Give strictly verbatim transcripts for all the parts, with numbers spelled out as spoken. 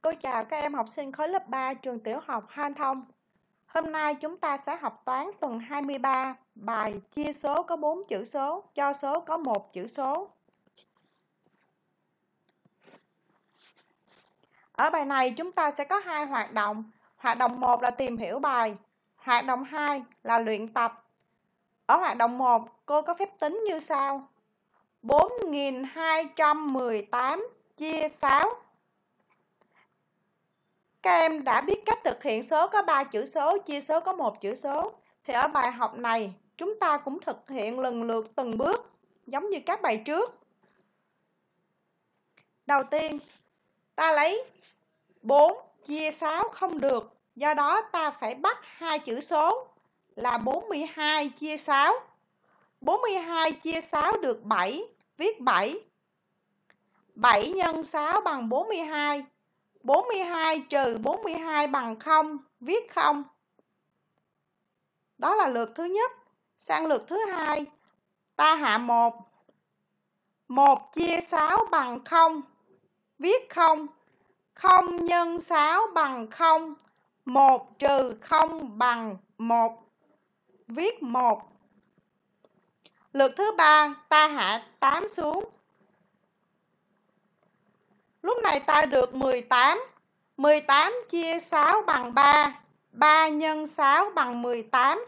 Cô chào các em học sinh khối lớp ba trường tiểu học Han Thông. Hôm nay chúng ta sẽ học toán tuần hai mươi ba, bài chia số có bốn chữ số, cho số có một chữ số. Ở bài này chúng ta sẽ có hai hoạt động. Hoạt động một là tìm hiểu bài, hoạt động hai là luyện tập. Ở hoạt động một, cô có phép tính như sau: bốn nghìn hai trăm mười tám chia sáu. Các em đã biết cách thực hiện số có ba chữ số, chia số có một chữ số. Thì ở bài học này, chúng ta cũng thực hiện lần lượt từng bước, giống như các bài trước. Đầu tiên, ta lấy bốn chia sáu không được. Do đó ta phải bắt hai chữ số là bốn mươi hai chia sáu. bốn mươi hai chia sáu được bảy, viết bảy. bảy nhân sáu bằng bốn mươi hai. bốn mươi hai trừ bốn mươi hai bằng không, viết không. Đó là lượt thứ nhất. Sang lượt thứ hai, ta hạ một. một chia sáu bằng không, viết không. không nhân sáu bằng không. một trừ không bằng một, viết một. Lượt thứ ba, ta hạ tám xuống. Lúc này ta được mười tám. mười tám chia sáu bằng ba. ba nhân sáu bằng mười tám.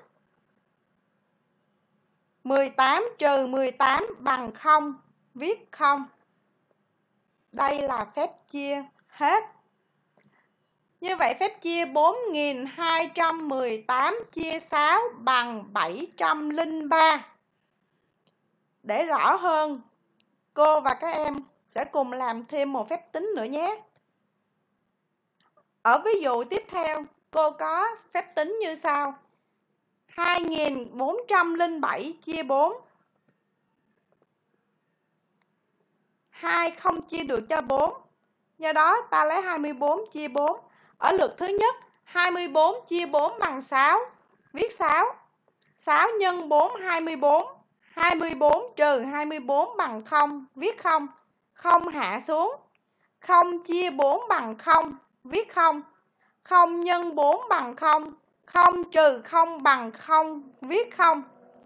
mười tám trừ mười tám bằng không, viết không. Đây là phép chia hết. Như vậy phép chia bốn nghìn hai trăm mười tám chia sáu bằng bảy trăm lẻ ba. Để rõ hơn, cô và các em sẽ cùng làm thêm một phép tính nữa nhé. Ở ví dụ tiếp theo, cô có phép tính như sau: hai nghìn bốn trăm lẻ bảy chia bốn. hai không chia được cho bốn. Do đó ta lấy hai mươi bốn chia bốn. Ở lượt thứ nhất, hai mươi bốn chia bốn bằng sáu, viết sáu. sáu nhân bốn, hai mươi bốn. hai mươi bốn trừ hai mươi bốn bằng không, viết không. không hạ xuống. không chia bốn bằng không, viết không. không nhân bốn bằng không. không trừ không bằng không, viết không.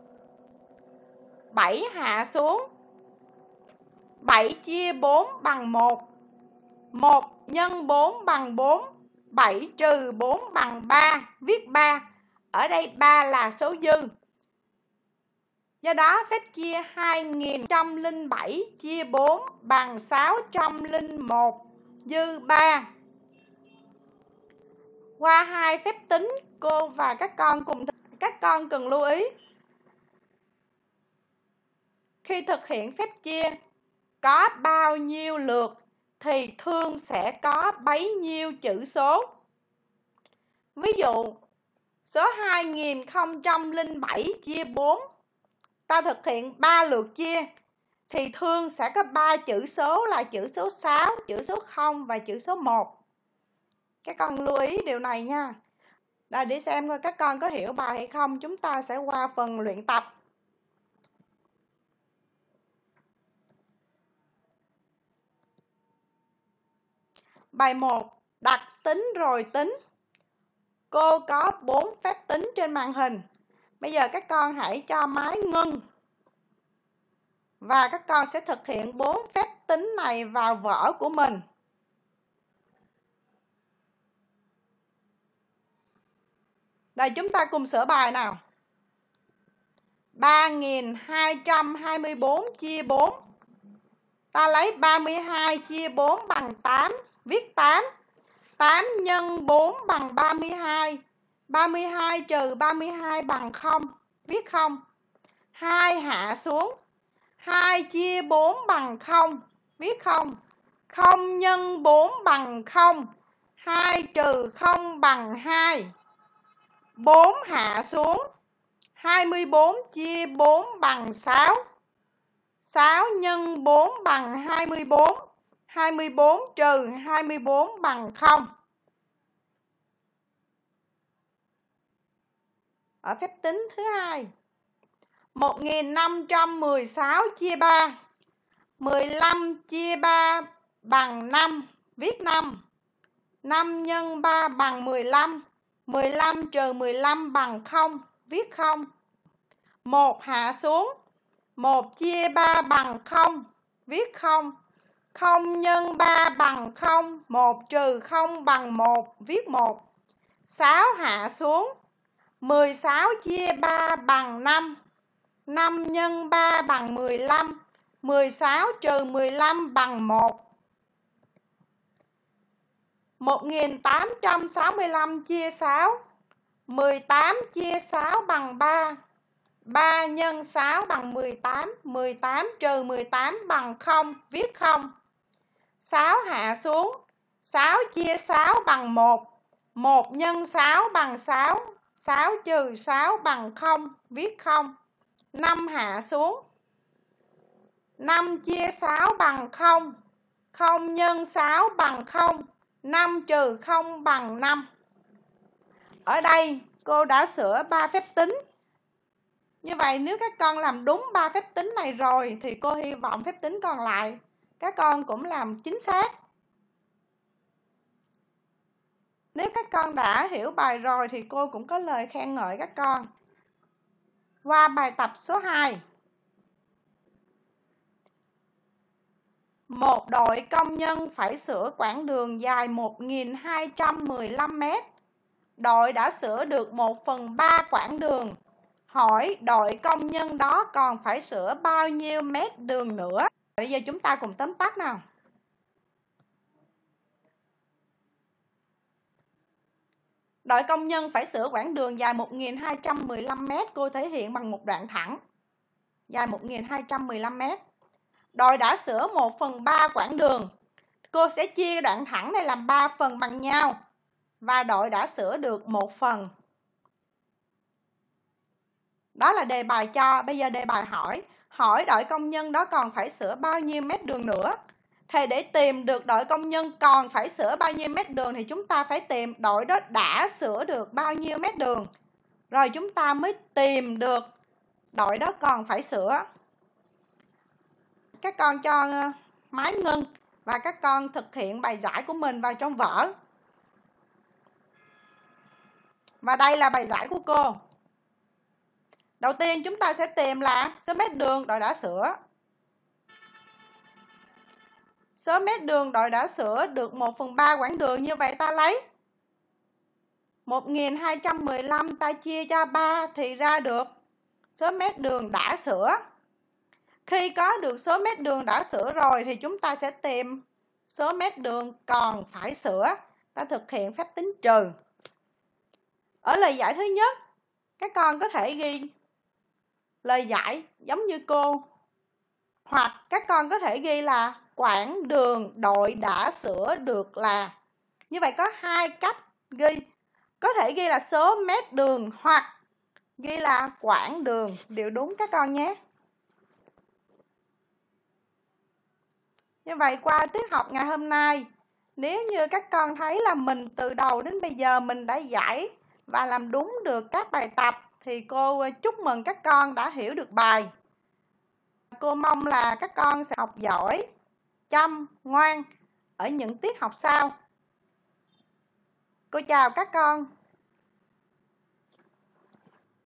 bảy hạ xuống. bảy chia bốn bằng một. một nhân bốn bằng bốn. bảy trừ bốn bằng ba, viết ba. Ở đây ba là số dư. Do đó phép chia hai nghìn một trăm lẻ bảy chia bốn bằng sáu trăm lẻ một, dư ba. Qua hai phép tính, cô và các con cùng các con cần lưu ý. Khi thực hiện phép chia, có bao nhiêu lượt thì thường sẽ có bấy nhiêu chữ số. Ví dụ, số hai nghìn không trăm lẻ bảy chia bốn, ta thực hiện ba lượt chia, thì thường sẽ có ba chữ số là chữ số sáu, chữ số không và chữ số một. Các con lưu ý điều này nha. Đây, để xem coi các con có hiểu bài hay không, chúng ta sẽ qua phần luyện tập. Bài một, đặt tính rồi tính. Cô có bốn phép tính trên màn hình. Bây giờ các con hãy cho máy ngưng. Và các con sẽ thực hiện bốn phép tính này vào vở của mình. Đây, chúng ta cùng sửa bài nào. ba nghìn hai trăm hai mươi bốn chia bốn. Ta lấy ba mươi hai chia bốn bằng tám, viết tám. tám nhân bốn bằng ba mươi hai. ba mươi hai trừ ba mươi hai bằng không, viết không. hai hạ xuống. hai chia bốn bằng không, viết không. không nhân bốn bằng không. hai trừ không bằng hai. bốn hạ xuống. hai mươi bốn chia bốn bằng sáu. sáu nhân bốn bằng hai mươi bốn. hai mươi bốn trừ hai mươi bốn bằng không. Ở phép tính thứ hai, một nghìn năm trăm mười sáu chia ba. mười lăm chia ba bằng năm, viết năm. năm nhân ba bằng mười lăm. mười lăm trừ mười lăm bằng không, viết không. một hạ xuống. một chia ba bằng không, viết không. không nhân ba bằng không. một trừ không bằng một, viết một. sáu hạ xuống. mười sáu chia ba bằng năm. năm nhân ba bằng mười lăm. mười sáu trừ mười lăm bằng một. một nghìn tám trăm sáu mươi lăm chia sáu. mười tám chia sáu bằng ba. ba nhân sáu bằng mười tám. mười tám trừ mười tám bằng không, viết không. sáu hạ xuống. sáu chia sáu bằng một. một nhân sáu bằng sáu. sáu trừ sáu bằng không, viết không. năm hạ xuống. năm chia sáu bằng không. không nhân sáu bằng không. năm trừ không bằng năm. Ở đây cô đã sửa ba phép tính. Như vậy nếu các con làm đúng ba phép tính này rồi thì cô hy vọng phép tính còn lại các con cũng làm chính xác. Nếu các con đã hiểu bài rồi thì cô cũng có lời khen ngợi các con. Qua bài tập số hai. Một đội công nhân phải sửa quãng đường dài một nghìn hai trăm mười lăm mét. Đội đã sửa được một phần ba quãng đường. Hỏi đội công nhân đó còn phải sửa bao nhiêu mét đường nữa? Bây giờ chúng ta cùng tóm tắt nào. Đội công nhân phải sửa quãng đường dài một nghìn hai trăm mười lăm mét. Cô thể hiện bằng một đoạn thẳng dài một nghìn hai trăm mười lăm mét. Đội đã sửa một phần ba quãng đường. Cô sẽ chia đoạn thẳng này làm ba phần bằng nhau. Và đội đã sửa được một phần. Đó là đề bài cho. Bây giờ đề bài hỏi. Hỏi đội công nhân đó còn phải sửa bao nhiêu mét đường nữa? Thì để tìm được đội công nhân còn phải sửa bao nhiêu mét đường thì chúng ta phải tìm đội đó đã sửa được bao nhiêu mét đường. Rồi chúng ta mới tìm được đội đó còn phải sửa. Các con cho máy ngưng và các con thực hiện bài giải của mình vào trong vở. Và đây là bài giải của cô. Đầu tiên chúng ta sẽ tìm là số mét đường đội đã sửa. Số mét đường đội đã sửa được một phần ba quãng đường. Như vậy ta lấy một nghìn hai trăm mười lăm ta chia cho ba thì ra được số mét đường đã sửa. Khi có được số mét đường đã sửa rồi thì chúng ta sẽ tìm số mét đường còn phải sửa. Ta thực hiện phép tính trừ. Ở lời giải thứ nhất, các con có thể ghi lời giải giống như cô. Hoặc các con có thể ghi là quãng đường đội đã sửa được là. Như vậy có hai cách ghi. Có thể ghi là số mét đường hoặc ghi là quãng đường. Đều đúng các con nhé. Như vậy qua tiết học ngày hôm nay, nếu như các con thấy là mình từ đầu đến bây giờ mình đã giải và làm đúng được các bài tập thì cô chúc mừng các con đã hiểu được bài. Cô mong là các con sẽ học giỏi, chăm, ngoan ở những tiết học sau. Cô chào các con.